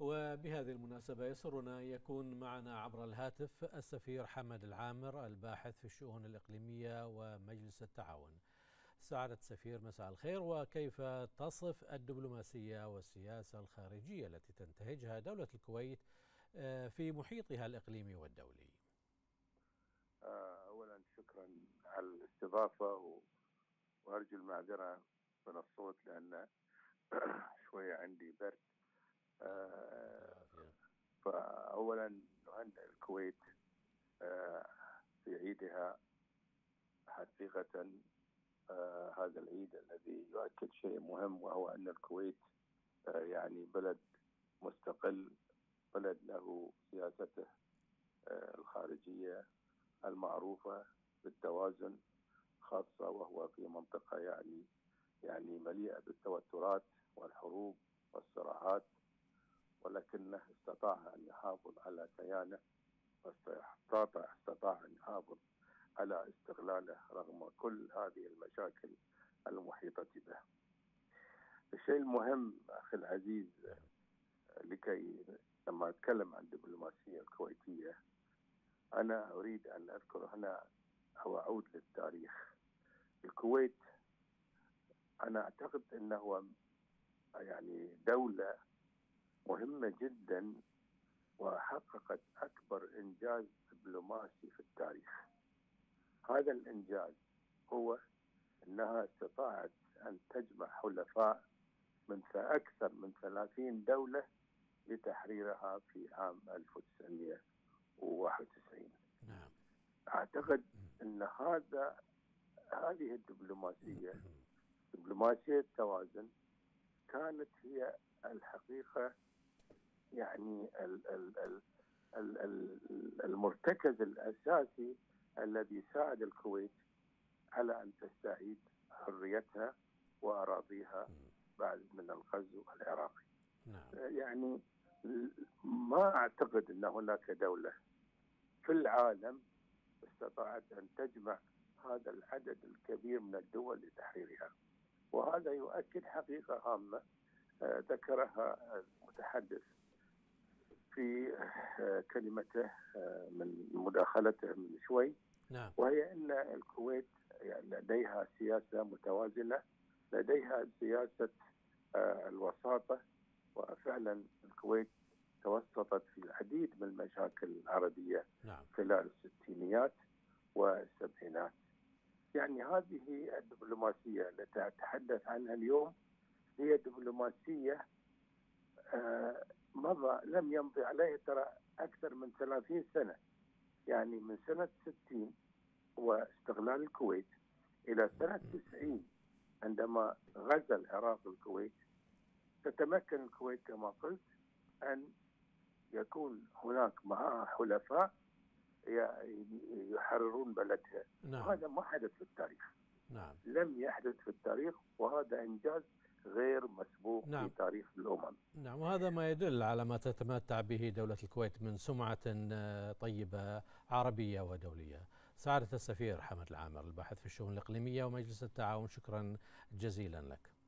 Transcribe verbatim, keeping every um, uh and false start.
وبهذه المناسبة يسرنا أن يكون معنا عبر الهاتف السفير حمد العامر الباحث في الشؤون الإقليمية ومجلس التعاون. سعادة السفير، مساء الخير. وكيف تصف الدبلوماسية والسياسة الخارجية التي تنتهجها دولة الكويت في محيطها الإقليمي والدولي؟ أولا شكرا على الاستضافة، وأرجو المعذرة من الصوت لأن شوية عندي برد. فأولا نهنئ الكويت في عيدها حقيقة. هذا العيد الذي يؤكد شيء مهم، وهو أن الكويت يعني بلد مستقل، بلد له سياسته الخارجية المعروفة بالتوازن، خاصة وهو في منطقة يعني يعني مليئة بالتوترات والحروب والصراعات، ولكنه استطاع أن يحافظ على كيانه، واستطاع استطاع أن يحافظ على استقلاله رغم كل هذه المشاكل المحيطة به. الشيء المهم أخي العزيز، لكي لما أتكلم عن الدبلوماسية الكويتية أنا أريد أن أذكر هنا أو أعود للتاريخ. الكويت أنا أعتقد أنه يعني دولة مهمة جدا، وحققت أكبر إنجاز دبلوماسي في التاريخ. هذا الإنجاز هو أنها استطاعت أن تجمع حلفاء من أكثر من ثلاثين دولة لتحريرها في عام ألف وتسعمئة وواحد وتسعين. نعم. أعتقد أن هذا هذه الدبلوماسية، دبلوماسية التوازن، كانت هي الحقيقة يعني ال ال ال ال ال المرتكز الأساسي الذي ساعد الكويت على أن تستعيد حريتها وأراضيها بعد من الغزو العراقي. نعم. يعني ما أعتقد أن هناك دولة في العالم استطاعت أن تجمع هذا العدد الكبير من الدول لتحريرها، وهذا يؤكد حقيقة هامة ذكرها المتحدث في كلمته من مداخلته من شوي. نعم. وهي أن الكويت يعني لديها سياسة متوازنة، لديها سياسة الوساطة، وفعلا الكويت توسطت في العديد من المشاكل العربية. نعم. خلال الستينيات والسبعينات. يعني هذه الدبلوماسية التي أتحدث عنها اليوم هي دبلوماسية آه مضى لم يمضي عليه ترى أكثر من ثلاثين سنة، يعني من سنة ستين واستقلال الكويت إلى سنة تسعين عندما غزا العراق الكويت. تتمكن الكويت كما قلت أن يكون هناك معها حلفاء يحررون بلدها. نعم. وهذا ما حدث في التاريخ. نعم. لم يحدث في التاريخ، وهذا إنجاز غير مسبوق. نعم. في تاريخ الأمم. نعم، وهذا ما يدل على ما تتمتع به دولة الكويت من سمعة طيبة عربية ودولية. سعادة السفير حمد العامر الباحث في الشؤون الإقليمية ومجلس التعاون، شكرا جزيلا لك.